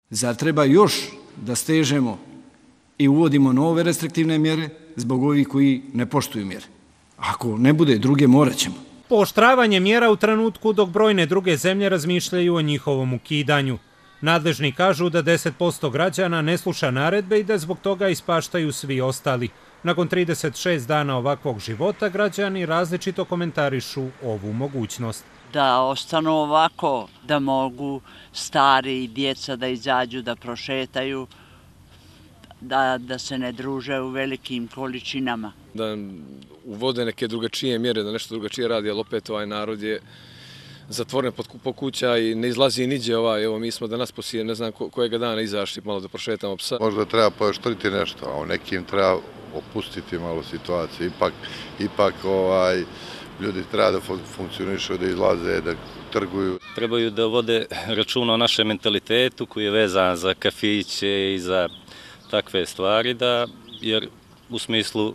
Zar treba još da stežemo i uvodimo nove restriktivne mjere zbog ovih koji ne poštuju mjere? Ako ne bude druge, morat ćemo. Pooštravanje mjera u trenutku dok brojne druge zemlje razmišljaju o njihovom ukidanju. Nadležni kažu da 10% građana ne sluša naredbe i da zbog toga ispaštaju svi ostali. Nakon 36 dana ovakvog života, građani različito komentarišu ovu mogućnost. Da ostanu ovako, da mogu stari i djeca da izađu, da prošetaju, da se ne druže u velikim količinama. Da uvode neke drugačije mjere, da nešto drugačije radi, ali opet ovaj narod je zatvoren po kuća i ne izlazi niđe. Evo, mi smo danas poslije ne znam kojega dana izašli malo da prošetamo psa. Možda treba pooštriti nešto, a u nekim treba opustiti malo situaciju. Ipak ljudi treba da funkcionišu, da izlaze, da trguju. Trebaju da vode računa o našem mentalitetu koji je vezan za kafiće i za takve stvari, jer u smislu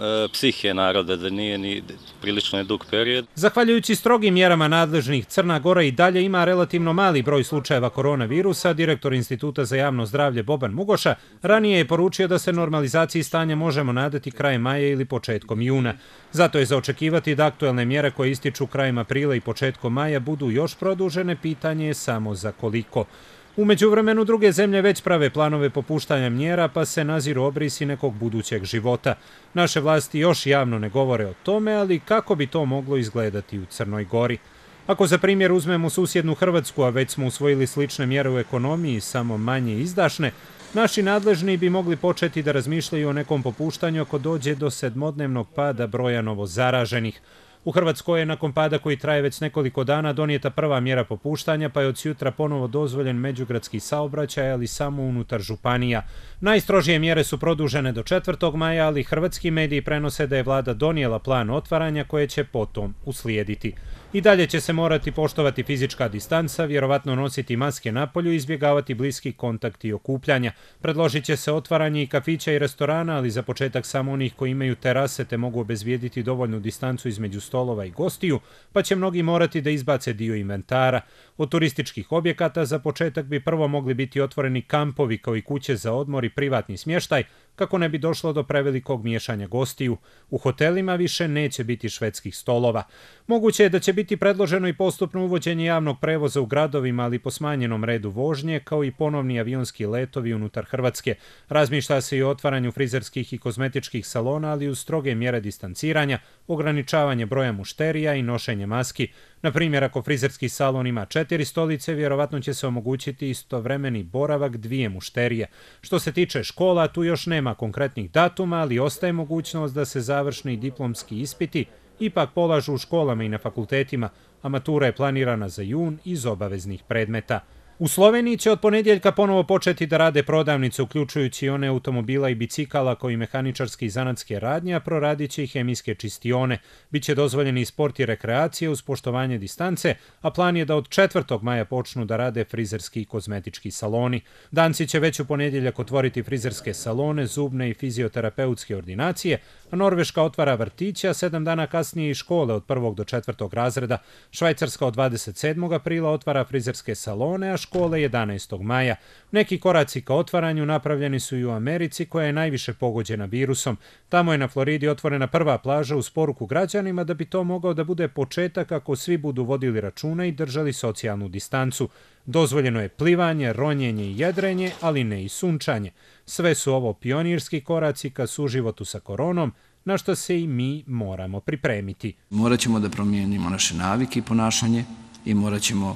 psihe naroda da nije ni prilično dug period. Zahvaljujući strogim mjerama nadležnih, Crna Gora i dalje ima relativno mali broj slučajeva koronavirusa. Direktor Instituta za javno zdravlje Boban Mugoša ranije je poručio da se normalizaciji stanja možemo nadati krajem maja ili početkom juna. Zato je za očekivati da aktuelne mjere koje ističu krajem aprila i početkom maja budu još produžene, pitanje je samo za koliko. U međuvremenu druge zemlje već prave planove popuštanja mjera, pa se naziru obrisi nekog budućeg života. Naše vlasti još javno ne govore o tome, ali kako bi to moglo izgledati u Crnoj Gori? Ako za primjer uzmemo susjednu Hrvatsku, a već smo usvojili slične mjere u ekonomiji, samo manje izdašne, naši nadležni bi mogli početi da razmišljaju o nekom popuštanju ako dođe do 7-dnevnog pada broja novozaraženih. U Hrvatskoj je nakon pada koji traje već nekoliko dana donijeta prva mjera popuštanja, pa je od sutra ponovo dozvoljen međugradski saobraćaj, ali samo unutar županija. Najstrožije mjere su produžene do 4. maja, ali hrvatski mediji prenose da je vlada donijela plan otvaranja koje će potom uslijediti. I dalje će se morati poštovati fizička distanca, vjerovatno nositi maske napolju i izbjegavati bliski kontakt i okupljanja. Predložit će se otvaranje i kafića i restorana, ali za početak samo onih koji imaju terase te mogu obezbijediti dovoljnu distancu između stolova i gostiju, pa će mnogi morati da izbace dio inventara. Od turističkih objekata za početak bi prvo mogli biti otvoreni kampovi kao i kuće za odmor i privatni smještaj, kako ne bi došlo do prevelikog miješanja gostiju. U hotelima više neće biti švedskih stolova. Moguće je da će biti predloženo i postupno uvođenje javnog prevoza u gradovima, ali po smanjenom redu vožnje, kao i ponovni avionski letovi unutar Hrvatske. Razmišlja se i o otvaranju frizerskih i kozmetičkih salona, ali uz stroge mjere distanciranja, ograničavanje broja mušterija i nošenje maski. Na primjer, ako frizerski salon ima 4 stolice, vjerovatno će se omogućiti istovremeni boravak 2 mušterije. Što se tiče škola, tu još nema konkretnih datuma, ali ostaje mogućnost da se završni diplomski ispiti ipak polažu u školama i na fakultetima, a matura je planirana za jun iz obaveznih predmeta. U Sloveniji će od ponedjeljka ponovo početi da rade prodavnice, uključujući one automobila i bicikala kao i mehaničarske i zanatske radnje, a proradit će i hemijske čistione. Biće dozvoljeni i sport i rekreacije uz poštovanje distance, a plan je da od 4. maja počnu da rade frizerski i kozmetički saloni. Danci će već u ponedjeljak otvoriti frizerske salone, zubne i fizioterapeutske ordinacije, a Norveška otvara vrtiće, a 7 dana kasnije i škole od 1. do 4. razreda. Švajcarska od 27. aprila otvara frizerske salone, a škole 11. maja. Neki koraci ka otvaranju napravljeni su i u Americi, koja je najviše pogođena virusom. Tamo je na Floridi otvorena prva plaža uz poruku građanima da bi to mogao da bude početak ako svi budu vodili računa i držali socijalnu distancu. Dozvoljeno je plivanje, ronjenje i jedrenje, ali ne i sunčanje. Sve su ovo pionirski koraci ka suživotu sa koronom, na što se i mi moramo pripremiti. Morat ćemo da promijenimo naše navike i ponašanje i morat ćemo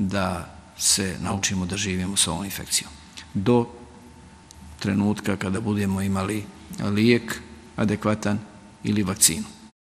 da se naučimo da živimo s ovom infekcijom. Do trenutka kada budemo imali lijek adekvatan ili vakcinu.